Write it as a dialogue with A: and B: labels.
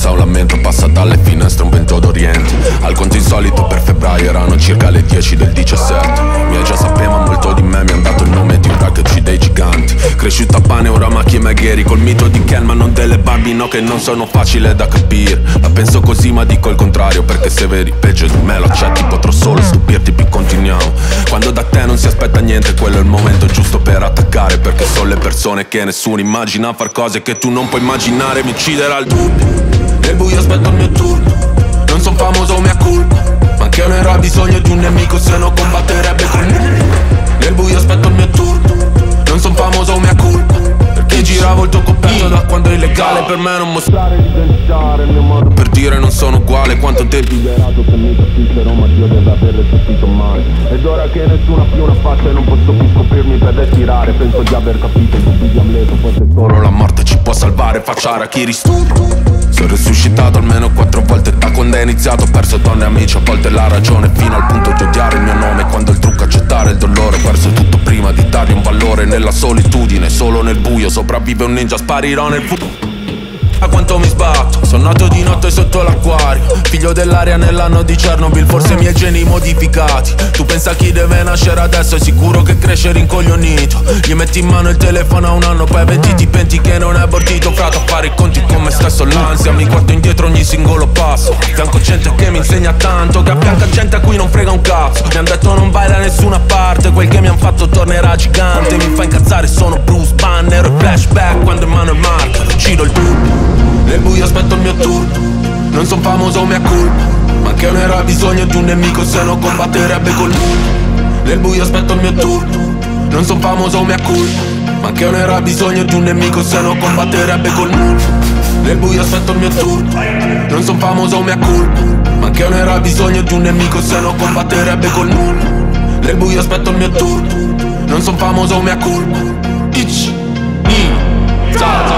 A: senza un lamento. Passa dalle finestre un vento d'oriente. Al conto insolito per febbraio erano circa le 10 del 17. I miei già sapevano molto di me, mi han dato il nome di un ragazzi dei giganti. Cresciuto a pane, ora macchie maghieri, col mito di Ken ma non delle Barbie, no, che non sono facile da capire. La penso così ma dico il contrario, perché se vedi peggio di me lo accetti. Potrò solo stupirti, più continuiamo. Quando da te non si aspetta niente, quello è il momento giusto per attaccare. Perché sono le persone che nessuno immagina far cose che tu non puoi immaginare. Mi ucciderà il dubbio, nel buio aspetto il mio turno. Non son famoso, mia colpa, ma anche un eroe ha bisogno di un nemico, se no combatterebbe con me. Nel buio aspetto il mio turno. Non son famoso, mia colpa, perché giravo il tuo coperto da quando è illegale per me non mostrare l'identità, il mio modo per dire non sono uguale. Quanto tempo liberato che mi capissero, ma Dio deve aver capito male. Ed ora che nessuno ha più una faccia e non posso più scoprirmi per respirare, penso di aver capito il dubbio di Amleto, forse solo la morte ci può salvare. Facciare a chi ristupro. Sono risuscitato almeno 4 volte da quando è iniziato. Ho perso donne e amici, a volte la ragione, fino al punto di odiare il mio nome. Quando il trucco accettare il dolore, ho perso tutto prima di dargli un valore. Nella solitudine, solo nel buio, sopravvive un ninja, sparirò nel futuro. A quanto mi sbatto, sono nato di notte sotto l'acquario, figlio dell'aria nell'anno di Chernobyl, forse i miei geni modificati. Tu pensa a chi deve nascere adesso, è sicuro che cresce rincoglionito. Gli metti in mano il telefono a un anno, poi a 20 ti penti che non è abortito. Frato, a fare i conti con me stesso, l'ansia, mi guardo indietro ogni singolo passo. A fianco gente che mi insegna tanto, che affianca gente a cui non frega un cazzo. Mi han detto non vai da nessuna parte, quel che mi han fatto tornerà gigante. Mi fa incazzare, sono Bruce Banner, flashback quando in mano il marco, uccido il dubbio. Nel buio aspetto il mio turno. Non son famoso, mia colpa, ma anche un eroe ha bisogno di un nemico, se no combatterebbe con lui. Nel buio aspetto il mio turno. Non son famoso, mia colpa, ma anche un eroe ha bisogno di un nemico, se no combatterebbe con lui. Nel buio aspetto il mio turno. Non son famoso, mia colpa, ma anche un eroe ha bisogno di un nemico, se no combatterebbe con lui. Nel buio aspetto il mio turno. Non son famoso, mia colpa. Ich, ni, za, za.